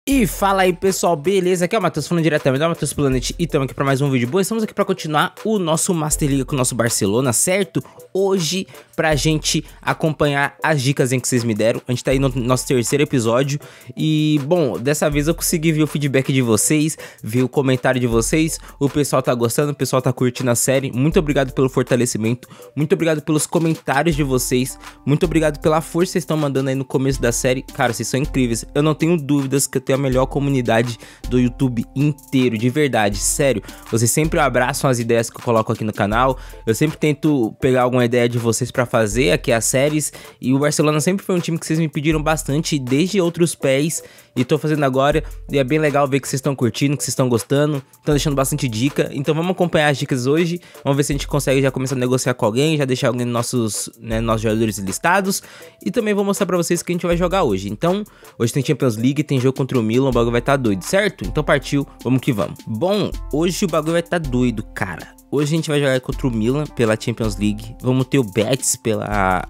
E fala aí pessoal, beleza? Aqui é o Matheus falando diretamente da Matheus Planet e estamos aqui para mais um vídeo bom. Estamos aqui para continuar o nosso Master League com o nosso Barcelona, certo? Hoje, pra gente acompanhar as dicas que vocês me deram. A gente tá aí no nosso terceiro episódio e, bom, dessa vez eu consegui ver o feedback de vocês, ver o comentário de vocês. O pessoal tá gostando, o pessoal tá curtindo a série. Muito obrigado pelo fortalecimento, muito obrigado pelos comentários de vocês, muito obrigado pela força que vocês estão mandando aí no começo da série. Cara, vocês são incríveis, eu não tenho dúvidas que eu tenho a melhor comunidade do YouTube inteiro, de verdade, sério. Vocês sempre abraçam as ideias que eu coloco aqui no canal, eu sempre tento pegar alguma ideia de vocês pra fazer aqui as séries, e o Barcelona sempre foi um time que vocês me pediram bastante desde outros pés, e tô fazendo agora, e é bem legal ver que vocês estão curtindo, que vocês estão gostando, estão deixando bastante dica. Então vamos acompanhar as dicas hoje, vamos ver se a gente consegue já começar a negociar com alguém, já deixar alguém nossos jogadores listados, e também vou mostrar pra vocês o que a gente vai jogar hoje. Então, hoje tem Champions League, tem jogo contra o Milan, o bagulho vai estar doido, certo? Então partiu, vamos que vamos. Bom, hoje o bagulho vai estar doido, cara. Hoje a gente vai jogar contra o Milan pela Champions League, vamos ter o Betis pela,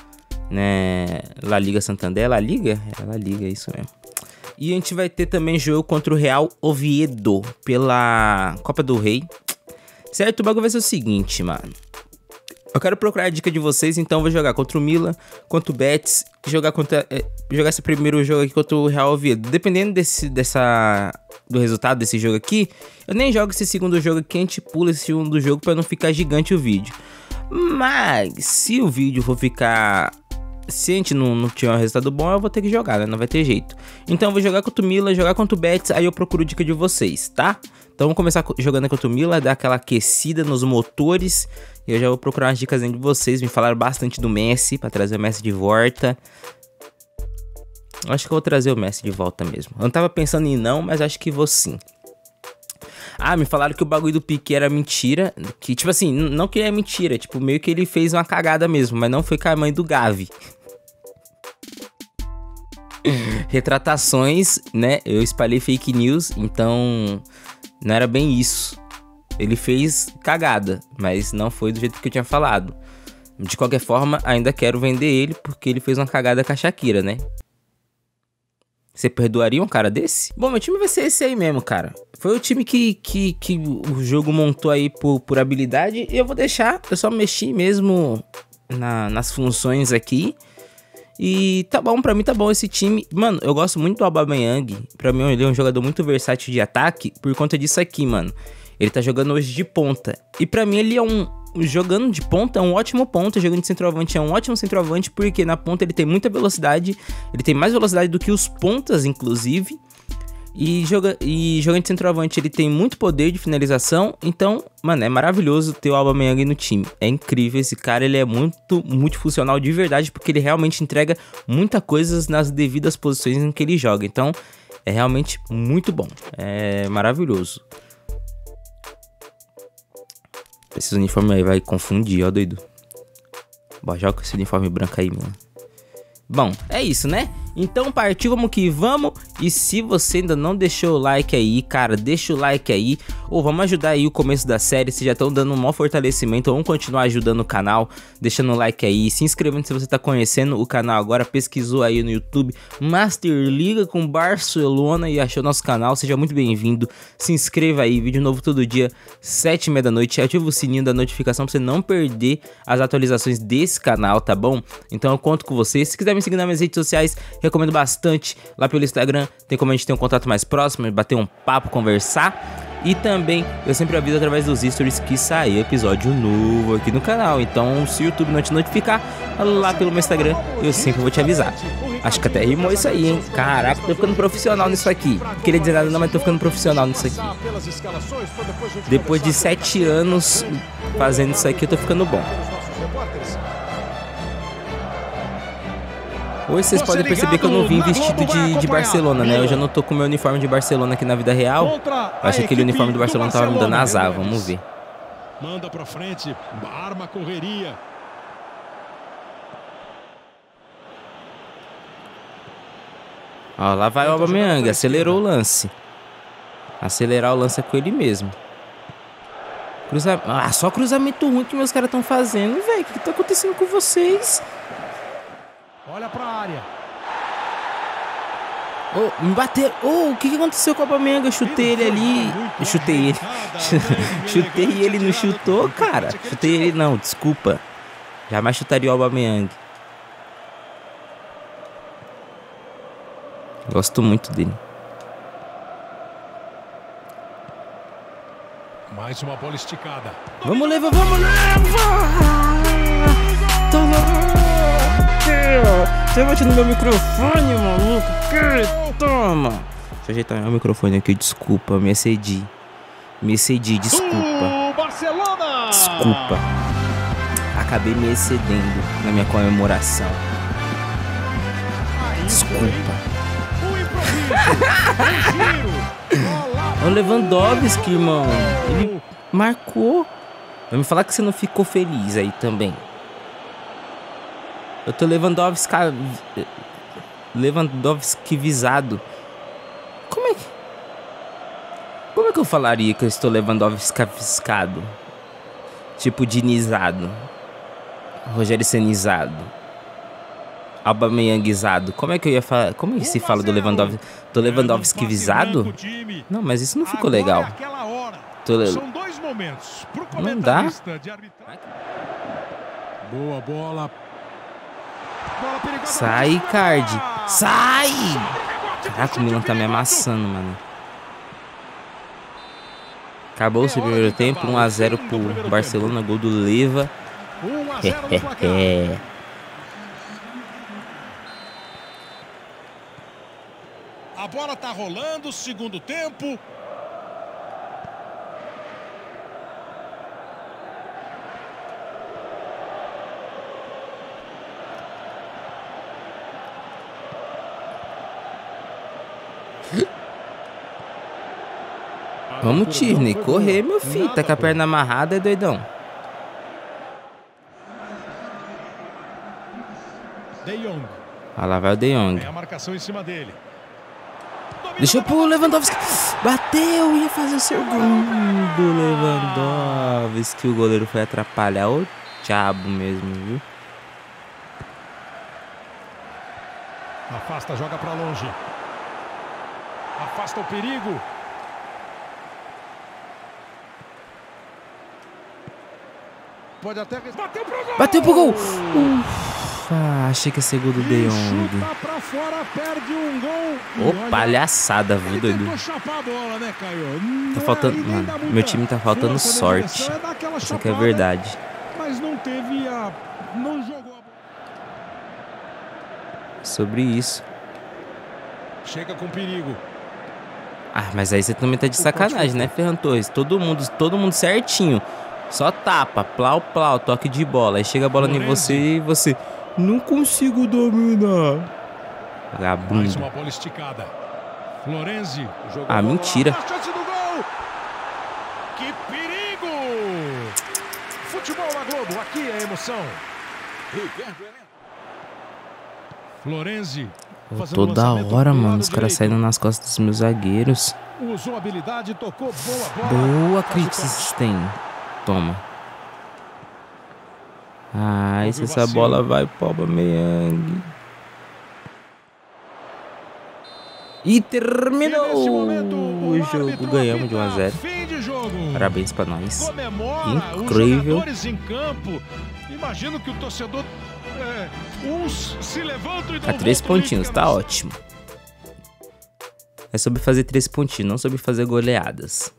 La Liga Santander, La Liga? É La Liga, é isso mesmo. E a gente vai ter também jogo contra o Real Oviedo pela Copa do Rei, certo? O bagulho vai ser o seguinte, mano. Eu quero procurar a dica de vocês, então eu vou jogar contra o Milan, contra o Betis, jogar esse primeiro jogo aqui contra o Real Oviedo. Dependendo do resultado desse jogo aqui, eu nem jogo esse segundo jogo aqui, a gente pula esse segundo jogo pra não ficar gigante o vídeo. Mas se o vídeo for ficar... Se a gente não tiver um resultado bom, eu vou ter que jogar, né? Não vai ter jeito. Então eu vou jogar contra o Milan, jogar contra o Betis, aí eu procuro dica de vocês, tá? Então vamos começar jogando contra o Milan, dar aquela aquecida nos motores. E eu já vou procurar umas dicas de vocês. Me falaram bastante do Messi, pra trazer o Messi de volta. Eu acho que eu vou trazer o Messi de volta mesmo. Eu não tava pensando em não, mas acho que vou sim. Ah, me falaram que o bagulho do Piqué era mentira. Que, tipo assim, não que é mentira. Tipo, meio que ele fez uma cagada mesmo. Mas não foi com a mãe do Gavi. Retratações, né? Eu espalhei fake news. Então, não era bem isso. Ele fez cagada. Mas não foi do jeito que eu tinha falado. De qualquer forma, ainda quero vender ele. Porque ele fez uma cagada com a Shakira, né? Você perdoaria um cara desse? Bom, meu time vai ser esse aí mesmo, cara. Foi o time que o jogo montou aí por habilidade. E eu vou deixar, eu só mexi mesmo nas funções aqui. E tá bom, pra mim tá bom esse time. Mano, eu gosto muito do Aubameyang. Pra mim ele é um jogador muito versátil de ataque. Por conta disso aqui, mano. Ele tá jogando hoje de ponta. E pra mim ele é jogando de ponta é um ótimo ponta, jogando de centroavante é um ótimo centroavante, porque na ponta ele tem muita velocidade, ele tem mais velocidade do que os pontas, inclusive, e jogando de centroavante ele tem muito poder de finalização. Então, mano, é maravilhoso ter o Aubameyang no time, é incrível, esse cara ele é muito multifuncional de verdade, porque ele realmente entrega muita coisa nas devidas posições em que ele joga, então é realmente muito bom, é maravilhoso. Esse uniforme aí vai confundir, ó, doido. Bom, joga com esse uniforme branco aí, mano. Bom, é isso, né? Então partiu, vamos que vamos. E se você ainda não deixou o like aí, cara, deixa o like aí. Ou vamos ajudar aí o começo da série. Vocês já estão dando um maior fortalecimento. Vamos continuar ajudando o canal, deixando o like aí, se inscrevendo se você tá conhecendo o canal agora. Pesquisou aí no YouTube Master League com Barcelona e achou nosso canal. Seja muito bem-vindo. Se inscreva aí, vídeo novo todo dia, 7h30 da noite. Ativa o sininho da notificação pra você não perder as atualizações desse canal, tá bom? Então eu conto com você. Se quiser me seguir nas minhas redes sociais, recomendo bastante lá pelo Instagram, tem como a gente ter um contato mais próximo, bater um papo, conversar. E também eu sempre aviso através dos stories que sair episódio novo aqui no canal. Então se o YouTube não te notificar, lá pelo meu Instagram eu sempre vou te avisar. Acho que até rimou isso aí, hein? Caraca, tô ficando profissional nisso aqui. Não queria dizer nada não, mas tô ficando profissional nisso aqui. Depois de 7 anos fazendo isso aqui, eu tô ficando bom. Hoje vocês podem perceber que eu não vim vestido de Barcelona, né? Eu já não tô com o meu uniforme de Barcelona aqui na vida real. Eu acho que aquele uniforme do Barcelona tava me dando azar, vamos ver. Manda pra frente, arma a correria. Ó, lá vai o Aubameyang, acelerou o lance. Acelerar o lance é com ele mesmo. Ah, só cruzamento ruim que meus caras estão fazendo, velho. O que tá acontecendo com vocês? Olha pra área. Oh, me bateram. Oh, o que aconteceu com o Aubameyang? Eu chutei ele ali. Eu chutei ele. Chutei e ele não chutou, cara. Chutei ele não, desculpa. Jamais chutaria o Aubameyang. Gosto muito dele. Mais uma bola esticada. Vamos levar, vamos levar! Você bate no meu microfone, maluco. Toma! Deixa eu ajeitar meu microfone aqui, desculpa, me excedi. Me excedi, desculpa. Barcelona! Desculpa. Acabei me excedendo na minha comemoração. Desculpa. É o Lewandowski, irmão. Ele marcou. Vai me falar que você não ficou feliz aí também. Eu tô Lewandowski visado. Como é que eu falaria que eu estou Lewandowski fiscado? Tipo dinizado. Rogério Senizado. Aubameyangizado. Como é que eu ia falar? Como é que se fala do Lewandowski? Tô Lewandowski visado? Não, mas isso não ficou legal. São 2 momentos. Não dá. Boa bola. Sai, Card. Sai! Caraca, o Milan tá me amassando, mano. Acabou-se o primeiro tempo. 1 a 0 pro Barcelona. Gol do Leva. 1 a 0 no placar. A bola tá rolando, segundo tempo. Vamos, Tierney, correr, meu filho. Tá com a perna amarrada, é doidão. De Jong. Ah, lá vai o De Jong. É a marcação em cima dele. Deixa eu pôr o Lewandowski. Bateu, ia fazer o segundo. Lewandowski. O goleiro foi atrapalhar. O diabo mesmo, viu? Afasta, joga pra longe. Afasta o perigo. Pode até... Bateu pro gol! Bateu pro gol! Achei que ia ser gol do De Jong. Chuta pra fora, perde um gol. Ô, palhaçada, viu, doido? Chapar a bola, né, Caio? Tá faltando... Mano, meu time tá faltando sorte. Isso aqui é verdade. Mas não teve a... Não jogou a bola. Sobre isso. Chega com perigo. Ah, mas aí você também tá de sacanagem, né, Ferran Torres? Todo mundo certinho. Só tapa, plau, plau, toque de bola. Aí chega a bola em você e você... Não consigo dominar. Vagabundo. Mais uma bola esticada. Florenzi. Ah, mentira. A chance do gol. Que perigo. Futebol na Globo. Aqui é emoção. Florenzi. Toda hora, mano. Os caras saindo nas costas dos meus zagueiros. Usou habilidade, tocou boa bola. Boa, Christensen. Toma. Ah, e se essa bola vai pro Aubameyang. E terminou o jogo. Ganhamos de 1 a 0. Parabéns pra nós. Incrível. Imagino que o torcedor uns se levantam e dão 3 pontinhos, tá ótimo. É sobre fazer 3 pontinhos, não sobre fazer goleadas.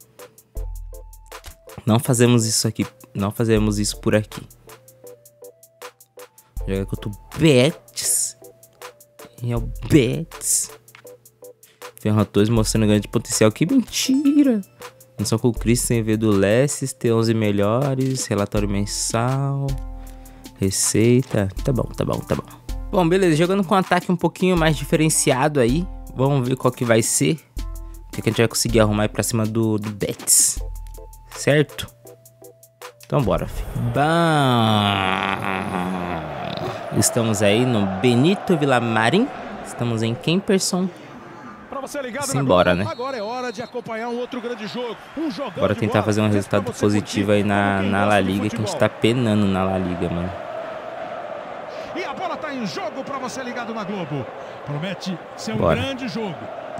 Não fazemos isso aqui. Não fazemos isso por aqui. Joga contra o Betis. E é o Betis. Ferran Torres mostrando grande potencial. Que mentira. Não só com o Christensen veio do Leicester. Tem 11 melhores. Relatório mensal. Receita. Tá bom, tá bom, tá bom. Bom, beleza. Jogando com um ataque um pouquinho mais diferenciado aí. Vamos ver qual que vai ser. O que a gente vai conseguir arrumar aí pra cima do Betis. Certo? Então bora, filho. Estamos aí no Benito Villamarín. Estamos em Kemperson. Simbora, né? Agora é hora de acompanhar um outro grande jogo. Bora tentar fazer um resultado positivo aí na La Liga, que a gente tá penando na La Liga, mano. Está em jogo para você ligado na Globo. Promete ser um grande jogo.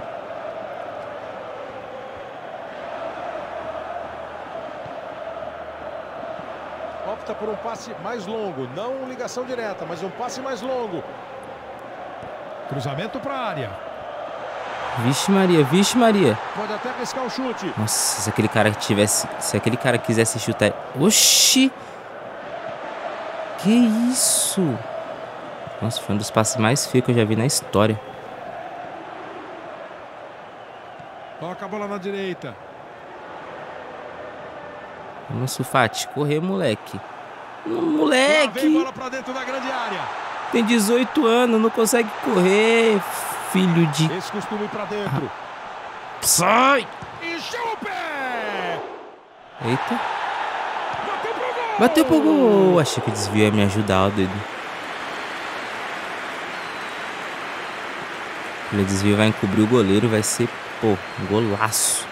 Opta por um passe mais longo, não ligação direta, mas um passe mais longo. Cruzamento para a área. Vixe Maria, vixe Maria. Pode até arriscar o chute. Nossa, se aquele cara tivesse... Se aquele cara quisesse chutar... Oxi! Que isso? Nossa, foi um dos passes mais feios que eu já vi na história. Toca a bola na direita. Vamos, Sulfati, correr, moleque. Moleque! Vem bola pra dentro da grande área. Tem 18 anos, não consegue correr, filho de... Esse costume pra dentro. Sai! Encheu o pé! Eita. Bateu pro gol! Bateu pro gol! Achei que o desvio ia me ajudar, ó, doido. O desvio vai encobrir o goleiro, vai ser, pô, um golaço.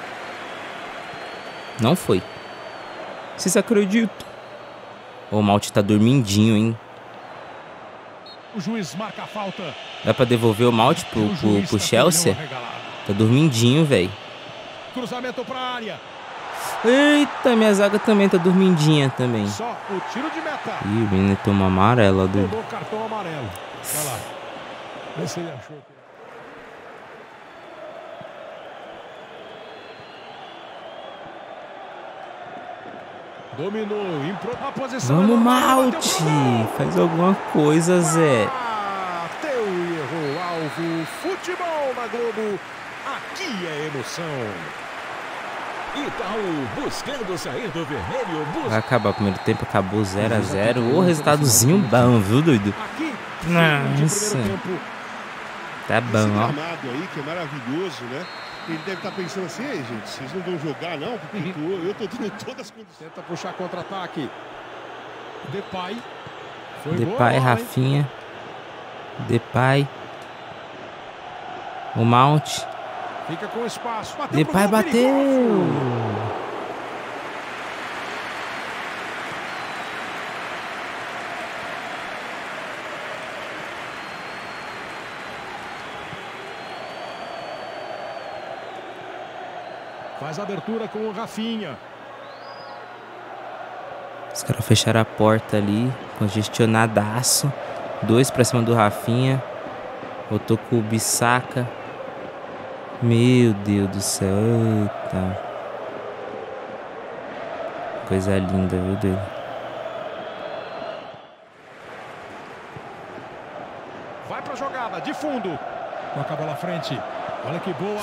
Não foi. Vocês acreditam? O Malte tá dormindinho, hein? O juiz marca a falta. Dá pra devolver o Malte pro Chelsea? Tá dormindinho, velho. Cruzamento pra área. Eita, minha zaga também tá dormindinha também. Só o tiro de meta. Ih, o menino toma amarela, doido. Tomou cartão amarelo. Vai lá. Vê se ele achou. Dominou, a posição. Vamos, Malte! Faz alguma coisa, Zé. Bateu e errou o alvo. Futebol na Globo. Aqui é emoção. Itaú buscando sair do vermelho. Vai acabar o primeiro tempo, acabou 0 a 0. O resultadozinho bom, viu, doido? Aqui, nossa. Tá bom, ó. Aí, que é maravilhoso, né? Ele deve estar pensando assim, ei, gente, vocês não vão jogar, não? Porque eu tô dando todas as condições. Tenta puxar contra-ataque. Depay. Depay, Rafinha. Depay. O Mount. Fica com espaço. Depay bateu. Faz a abertura com o Rafinha. Os caras fecharam a porta ali, congestionadaço. 2 pra cima do Rafinha. Voltou com o Bissaka. Meu Deus do céu. Eita. Coisa linda, viu, doido? Vai pra jogada, de fundo. Toca a bola à frente. Olha que boa.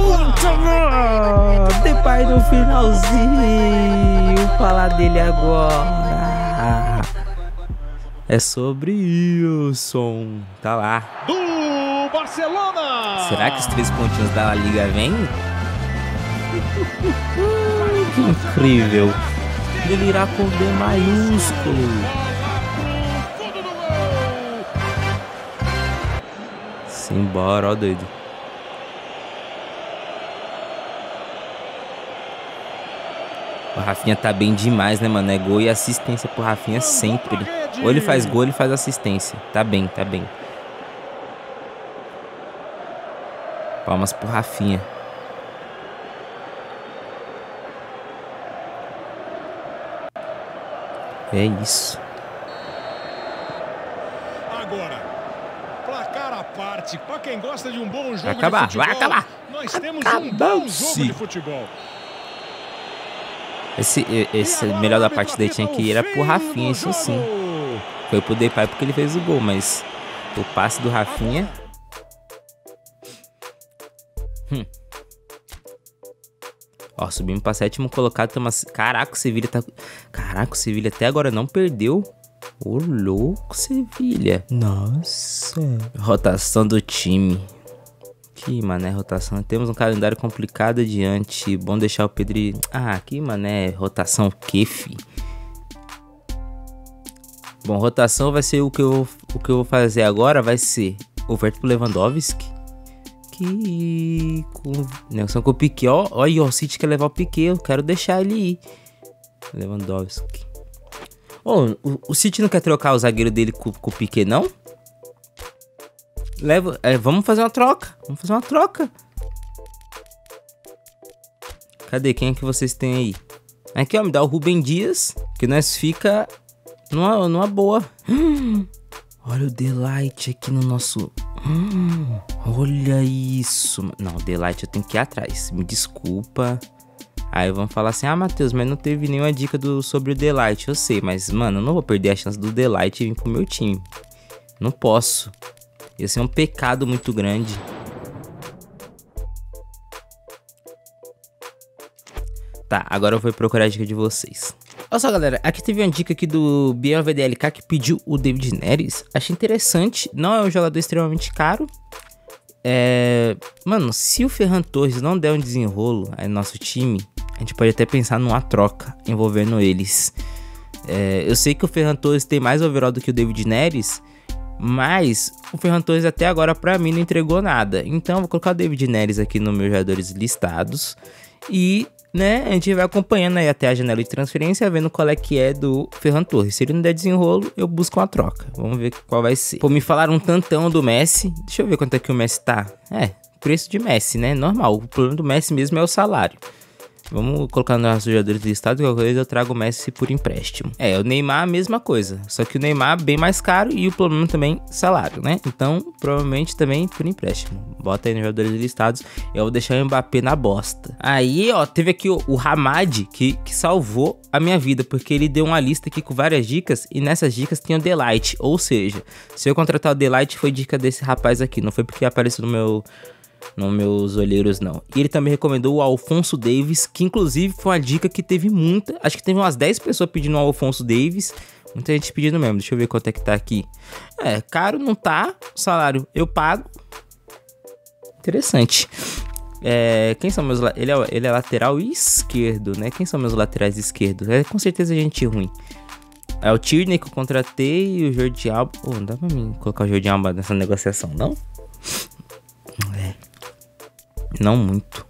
Depay no finalzinho. Vou falar dele agora. É sobre Wilson. Tá lá. Do Barcelona. Será que os 3 pontinhos da La Liga vêm? Que incrível. Delirar com D maiúsculo. Simbora, ó, doido. O Rafinha tá bem demais, né, mano? É gol e assistência pro Rafinha sempre. Ou ele faz gol, ele faz assistência. Tá bem, tá bem. Palmas pro Rafinha. É isso. Agora, placar à parte. Pra quem gosta de um bom jogo vai acabar, de futebol, vai acabar. Nós temos um bom jogo de futebol. Esse melhor da partida aí tinha que ir era pro Rafinha, isso sim. Foi pro Depay porque ele fez o gol, mas o passe do Rafinha... Ó, subimos pra 7º colocado. Caraca, o Sevilha tá... Caraca, o Sevilha até agora não perdeu. Ô, louco, Sevilha. Nossa. Rotação do time. Que mané, rotação. Temos um calendário complicado adiante. Bom deixar o Pedri... Ah, que mané, rotação o quê, fi? Bom, rotação vai ser o que eu vou fazer agora. Vai ser oferta pro Lewandowski. Que... Nelson com o Piquet. Ó, aí, ó, o City quer levar o Piquet. Eu quero deixar ele ir. Lewandowski. Ô, o City não quer trocar o zagueiro dele com o Piquet, não? Leva... vamos fazer uma troca. Vamos fazer uma troca. Cadê? Quem é que vocês têm aí? Aqui, ó, me dá o Rubem Dias, que nós fica numa boa. Olha o Delight aqui no nosso... olha isso. Não, o Delight eu tenho que ir atrás. Me desculpa. Aí vamos falar assim, ah, Matheus, mas não teve nenhuma dica sobre o Delight. Eu sei, mas, mano, eu não vou perder a chance do Delight vir pro meu time. Não posso. Ia ser um pecado muito grande. Tá, agora eu vou procurar a dica de vocês. Olha só, galera, aqui teve uma dica aqui do Biel VDLK que pediu o David Neres. Achei interessante, não é um jogador extremamente caro. Mano, se o Ferran Torres não der um desenrolo aí no nosso time, a gente pode até pensar numa troca envolvendo eles. Eu sei que o Ferran Torres tem mais overall do que o David Neres, mas o Ferran Torres até agora pra mim não entregou nada. Então eu vou colocar o David Neres aqui nos meus jogadores listados e... né, a gente vai acompanhando aí até a janela de transferência, vendo qual é que é do Ferran Torres. Se ele não der desenrolo, eu busco uma troca. Vamos ver qual vai ser. Pô, me falaram um tantão do Messi. Deixa eu ver quanto é que o Messi tá. Preço de Messi, né? Normal. O problema do Messi mesmo é o salário. Vamos colocar nos jogadores listados, qualquer coisa eu trago o Messi por empréstimo. O Neymar a mesma coisa, só que o Neymar bem mais caro e o problema também salário, né? Então, provavelmente também por empréstimo. Bota aí nos jogadores listados, eu vou deixar o Mbappé na bosta. Aí, ó, teve aqui o Hamad, que salvou a minha vida, porque ele deu uma lista aqui com várias dicas e nessas dicas tem o Delight, ou seja, se eu contratar o Delight foi dica desse rapaz aqui, não foi porque apareceu nos meus olheiros, não. E ele também recomendou o Alphonso Davies, que inclusive foi uma dica que teve muita... acho que teve umas 10 pessoas pedindo o Alphonso Davies. Muita gente pedindo mesmo. Deixa eu ver quanto é que tá aqui. Caro não tá. Salário eu pago. Interessante. Quem são meus... Ele é lateral esquerdo, né? Quem são meus laterais esquerdos? Com certeza gente ruim. É o Tierney que eu contratei e o Jordi Alba... não dá pra mim colocar o Jordi Alba nessa negociação, não? Não muito.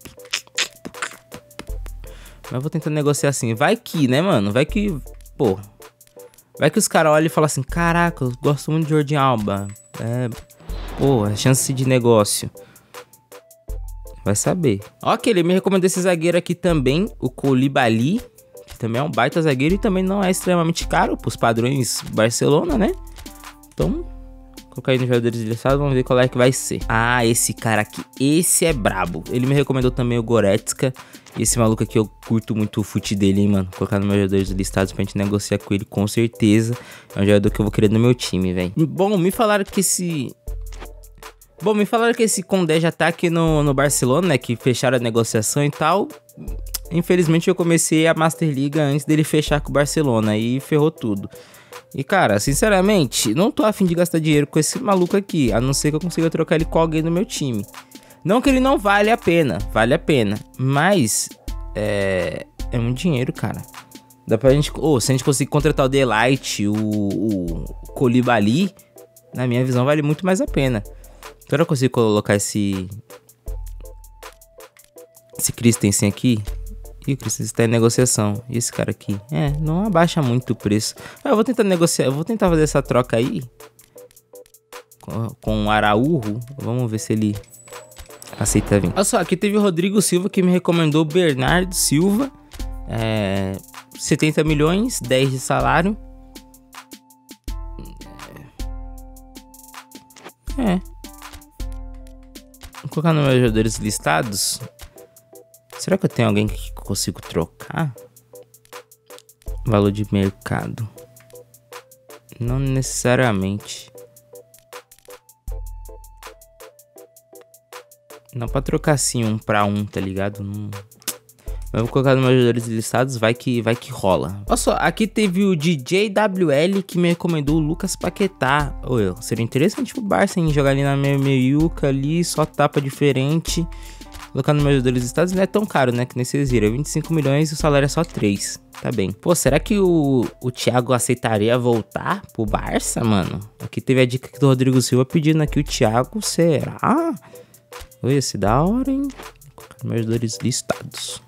Mas eu vou tentar negociar assim. Vai que, né, mano? Vai que... pô. Vai que os caras olham e falam assim... caraca, eu gosto muito de Jordi Alba. Pô, a chance de negócio. Vai saber. Ok, ele me recomendou esse zagueiro aqui também. O Koulibaly. Que também é um baita zagueiro. E também não é extremamente caro. Pros padrões Barcelona, né? Então... colocar aí nos jogadores listados, vamos ver qual é que vai ser. Ah, esse cara aqui, esse é brabo. Ele me recomendou também o Goretzka. E esse maluco aqui, eu curto muito o fute dele, hein, mano. Vou colocar nos meus jogadores listados pra gente negociar com ele, com certeza. É um jogador que eu vou querer no meu time, velho. Bom, me falaram que esse Condé já tá aqui no Barcelona, né? Que fecharam a negociação e tal. Infelizmente, eu comecei a Masterliga antes dele fechar com o Barcelona. E ferrou tudo. E, cara, sinceramente, não tô afim de gastar dinheiro com esse maluco aqui, a não ser que eu consiga trocar ele com alguém no meu time. Não que ele não vale a pena, mas é muito dinheiro, cara. Dá pra gente... se a gente conseguir contratar o Delight, o Koulibaly, na minha visão, vale muito mais a pena. Então eu consigo colocar esse Christensen aqui. E o Christensen está em negociação. E esse cara aqui? Não abaixa muito o preço. Eu vou tentar negociar. Eu vou tentar fazer essa troca aí. Com o Araújo. Vamos ver se ele aceita vir. Olha só, aqui teve o Rodrigo Silva que me recomendou o Bernardo Silva. 70 milhões, 10 de salário. Vou colocar nos meus jogadores listados. Será que eu tenho alguém que consigo trocar? Valor de mercado. Não necessariamente. Não, pra trocar assim 1 para 1, tá ligado? Não... Eu vou colocar nos meus jogadores listados, vai que rola. Olha só, aqui teve o DJWL que me recomendou o Lucas Paquetá. Seria interessante pro Barça, hein? Jogar ali na meiuca ali, só tapa diferente. Colocar nos meus jogadores listados não é tão caro, né? Que nem vocês viram. 25 milhões e o salário é só 3. Tá bem. Pô, será que o Thiago aceitaria voltar pro Barça, mano? Aqui teve a dica do Rodrigo Silva pedindo aqui o Thiago. Será? Oi, esse da hora, hein? Vou colocar nos meus jogadores listados.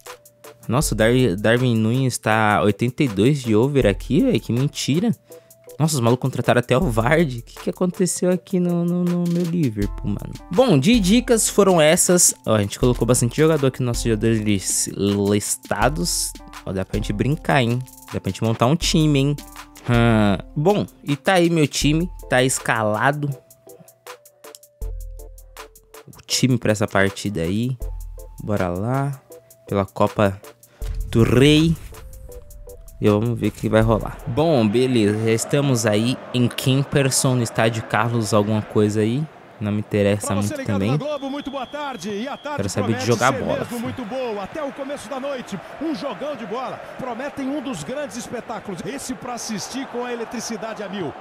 Nossa, o Darwin Nunes tá 82 de over aqui, velho. Que mentira. Nossa, os malucos contrataram até o Vardy. O que aconteceu aqui no meu Liverpool, mano? Bom, de dicas foram essas. Ó, a gente colocou bastante jogador aqui nos nossos jogadores listados. Ó, dá pra gente brincar, hein? Dá pra gente montar um time, hein? Bom, e tá aí meu time. Tá escalado o time pra essa partida aí. Bora lá. Pela Copa do Rei. E vamos ver o que vai rolar. Bom, beleza. Já estamos aí em Kemperson, no estádio Carlos alguma coisa aí. Não me interessa muito também. Globo, muito boa tarde. E a tarde quero saber de jogar bola. Muito boa. Até o começo da noite, um jogão de bola. Prometem um dos grandes espetáculos. Esse para assistir com a eletricidade a mil.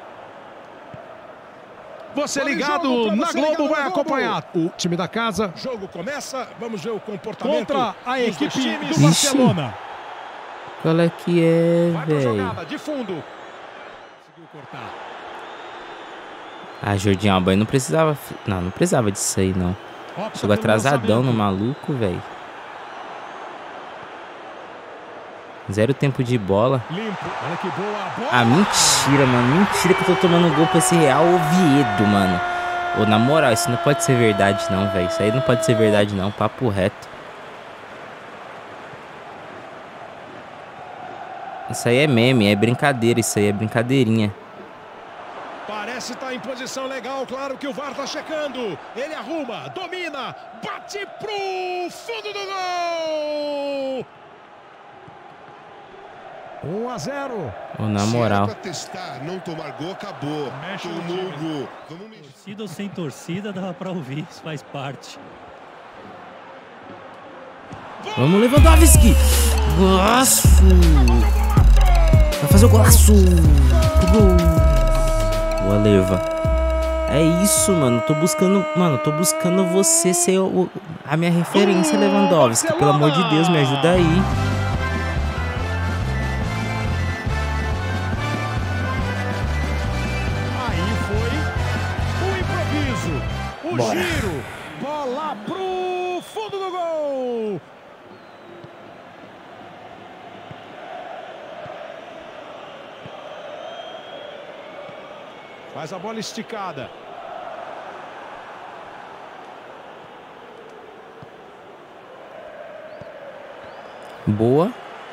Você ligado na Globo vai acompanhar o time da casa. Jogo começa. Vamos ver o comportamento contra a equipe do Barcelona. Qual é que é, velho? De fundo. Conseguiu cortar. Ah, Jordi Alba, não precisava... Não precisava disso aí, não. Chegou atrasadão no maluco, velho. 0 tempo de bola. Limpo. Olha que boa bola. Ah, mentira, mano. Mentira que eu tô tomando gol pra esse Real Oviedo, mano. Ô, na moral, isso não pode ser verdade, não, velho. Isso aí não pode ser verdade, não. Papo reto. Isso aí é meme, é brincadeira, isso aí é brincadeirinha. Parece estar em posição legal, claro que o VAR tá checando. Ele arruma, domina, bate pro fundo do gol. 1-0. Oh, na moral. Pra testar, não tomar gol, acabou. Tomou o gol. Torcida ou sem torcida, dava pra ouvir, isso faz parte. Vamos, Lewandowski! Golaço! Vai fazer o golaço! Boa, Leva. É isso, mano. Tô buscando você ser a minha referência, Lewandowski. Pelo amor de Deus, me ajuda aí. Aí foi o improviso, o giro, bola pro fundo do gol. Faz a bola esticada. Boa.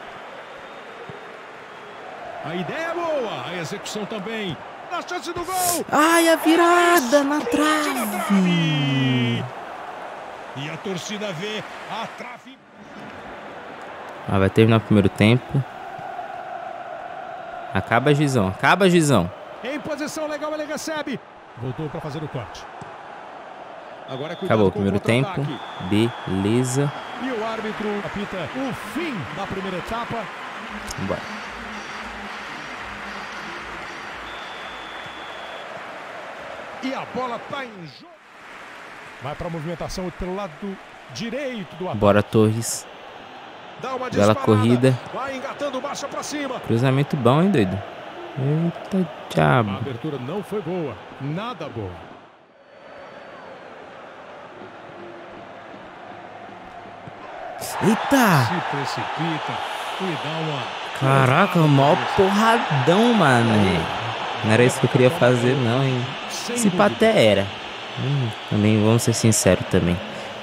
A ideia é boa, a execução também. Na chance do gol. Ai, a virada na trave. E a torcida vê a trave. Ah, vai terminar o primeiro tempo. Acaba, Juizão. Acaba, Juizão. Em posição legal, ele recebe. Voltou para fazer o corte. Agora acabou o primeiro tempo. Beleza. E o árbitro apita o fim da primeira etapa. Bora. E a bola tá em jogo. Vai para a movimentação pelo lado direito do ataque. Bora, Torres. Dá uma bela corrida. Vai engatando, baixa para cima. Cruzamento bom, hein, doido? Eita, diabo. A abertura não foi boa. Nada boa. Eita! Se precipita e dá uma... Caraca, mó porradão, mano. Não era isso que eu queria fazer, não, hein? Se pá até era. Também, vamos ser sinceros também.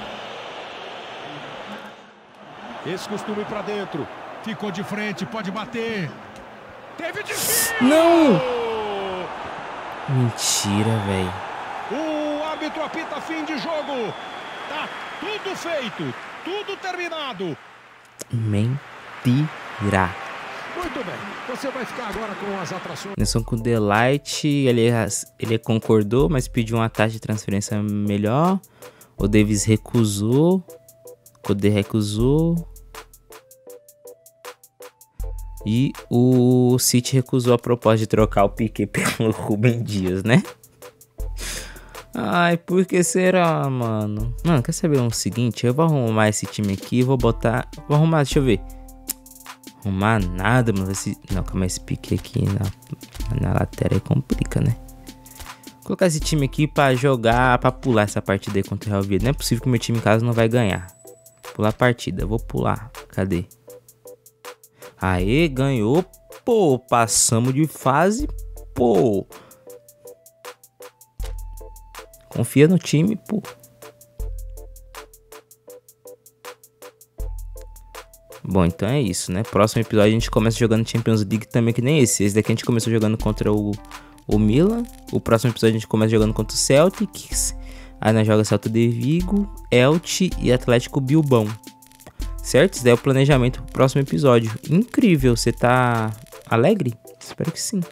Esse costume para dentro. Ficou de frente, pode bater. Teve desvio! Não! Mentira, velho. O árbitro apita fim de jogo. Tá tudo feito, tudo terminado. Mentira. Muito bem, você vai ficar agora com as atrações. Nelson com Delight, ele concordou, mas pediu uma taxa de transferência melhor. O Davis recusou. O Codê recusou. E o City recusou a proposta de trocar o Piqué pelo Rubem Dias, né? Ai, por que será, mano? Mano, quer saber o seguinte? Eu vou arrumar esse time aqui e vou botar... Vou arrumar, deixa eu ver. Arrumar nada, mano. Não, calma, esse Piqué aqui na lateral aí complica, né? Vou colocar esse time aqui pra jogar, pra pular essa partida aí contra o Real Oviedo. Não é possível que o meu time em casa não vai ganhar. Pular a partida, eu vou pular. Cadê? Aê, ganhou. Pô, passamos de fase. pô. Confia no time, pô. Bom, então é isso, né? Próximo episódio a gente começa jogando Champions League também, que nem esse. Esse daqui a gente começou jogando contra o Milan. O próximo episódio a gente começa jogando contra o Celtics. Aí nós jogamos Celta de Vigo, Elche e Atlético Bilbao. Certo? Esse daí é o planejamento pro próximo episódio. Incrível, você tá alegre? Espero que sim.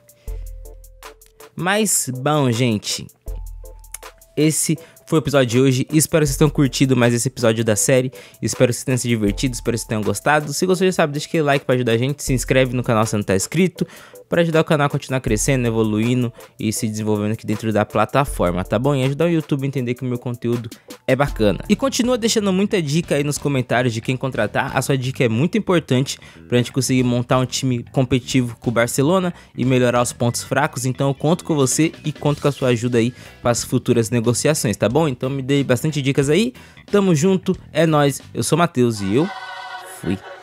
Mas, bom, gente, esse foi o episódio de hoje. Espero que vocês tenham curtido mais esse episódio da série. Espero que vocês tenham se divertido. Espero que vocês tenham gostado. Se gostou, já sabe, deixa aquele like pra ajudar a gente. Se inscreve no canal se não tá inscrito, para ajudar o canal a continuar crescendo, evoluindo e se desenvolvendo aqui dentro da plataforma, tá bom? E ajudar o YouTube a entender que o meu conteúdo é bacana. E continua deixando muita dica aí nos comentários de quem contratar. A sua dica é muito importante pra gente conseguir montar um time competitivo com o Barcelona e melhorar os pontos fracos. Então eu conto com você e conto com a sua ajuda aí para as futuras negociações, tá bom? Então me dê bastante dicas aí. Tamo junto, é nóis. Eu sou o Matheus e eu fui.